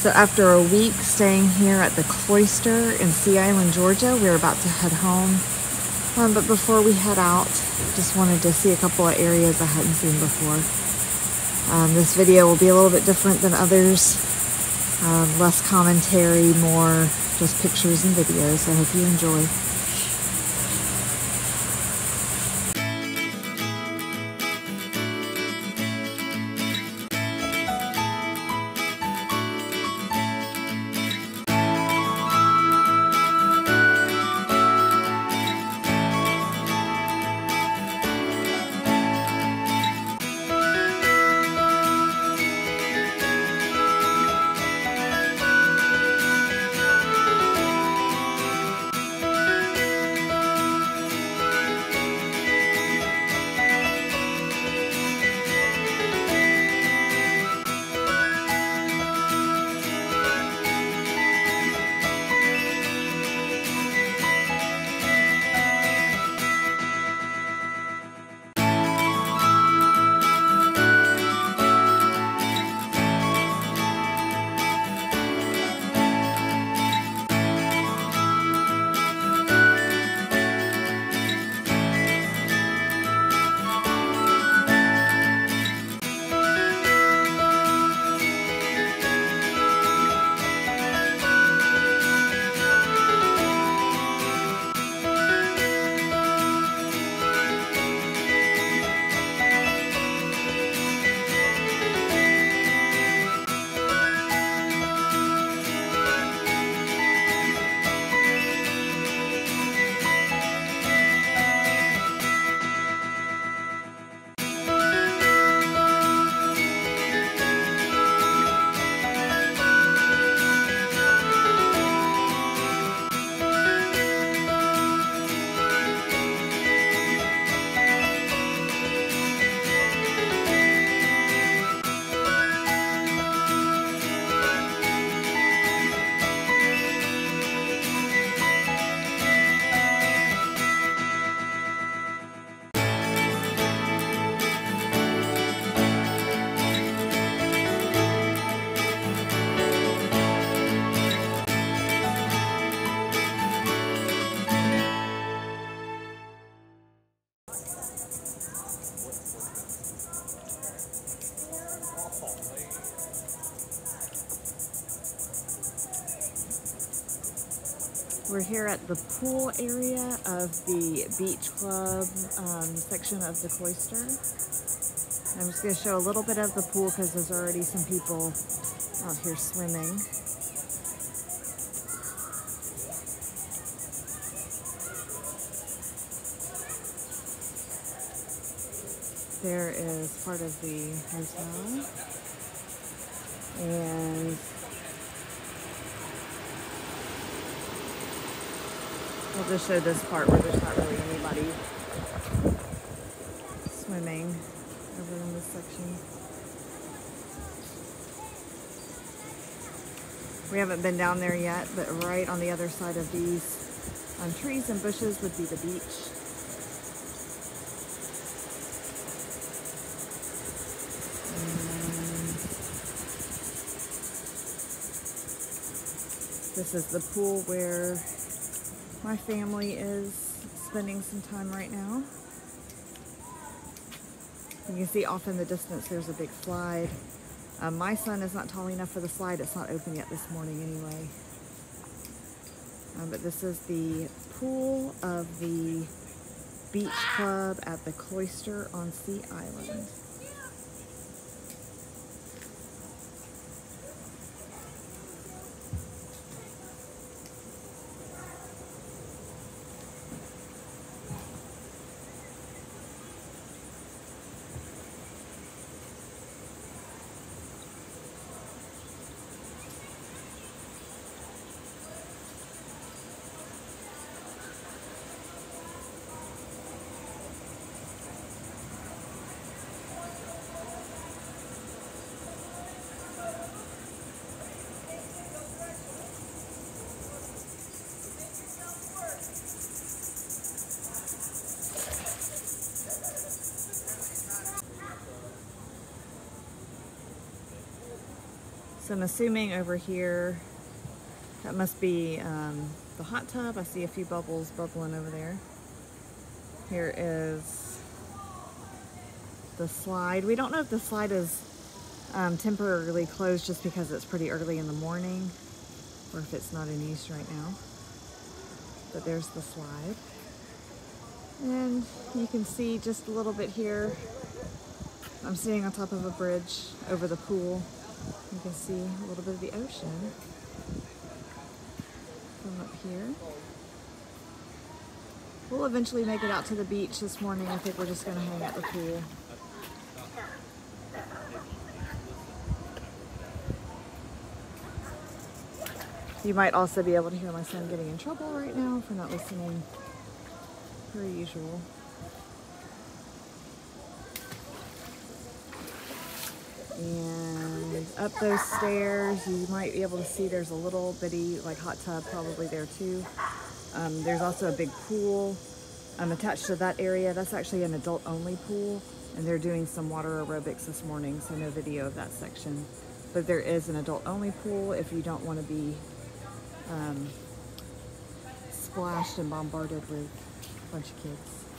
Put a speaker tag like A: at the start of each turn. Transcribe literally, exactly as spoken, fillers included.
A: So after a week staying here at the Cloister in Sea Island, Georgia, we're about to head home. Um, but before we head out, just wanted to see a couple of areas I hadn't seen before. Um, this video will be a little bit different than others. Um, less commentary, more just pictures and videos. So I hope you enjoy. We're here at the pool area of the beach club um, section of the Cloister. I'm just going to show a little bit of the pool because there's already some people out here swimming. There is part of the hotel, and I'll just show this part where there's not really anybody swimming over in this section. We haven't been down there yet, but right on the other side of these um, trees and bushes would be the beach. And this is the pool where my family is spending some time right now. You can see off in the distance there's a big slide. Um, my son is not tall enough for the slide. It's not open yet this morning anyway. Um, but this is the pool of the beach club at the Cloister on Sea Island. So I'm assuming over here, that must be um, the hot tub. I see a few bubbles bubbling over there. Here is the slide. We don't know if the slide is um, temporarily closed just because it's pretty early in the morning, or if it's not in use right now. But there's the slide. And you can see just a little bit here. I'm sitting on top of a bridge over the pool. You can see a little bit of the ocean from up here. We'll eventually make it out to the beach this morning. I think we're just gonna hang at the pool. You might also be able to hear my son getting in trouble right now for not listening per usual. And up those stairs, you might be able to see there's a little bitty like hot tub probably there too. Um, there's also a big pool um, attached to that area. That's actually an adult only pool, and they're doing some water aerobics this morning, so no video of that section. But there is an adult only pool if you don't want to be um, splashed and bombarded with a bunch of kids.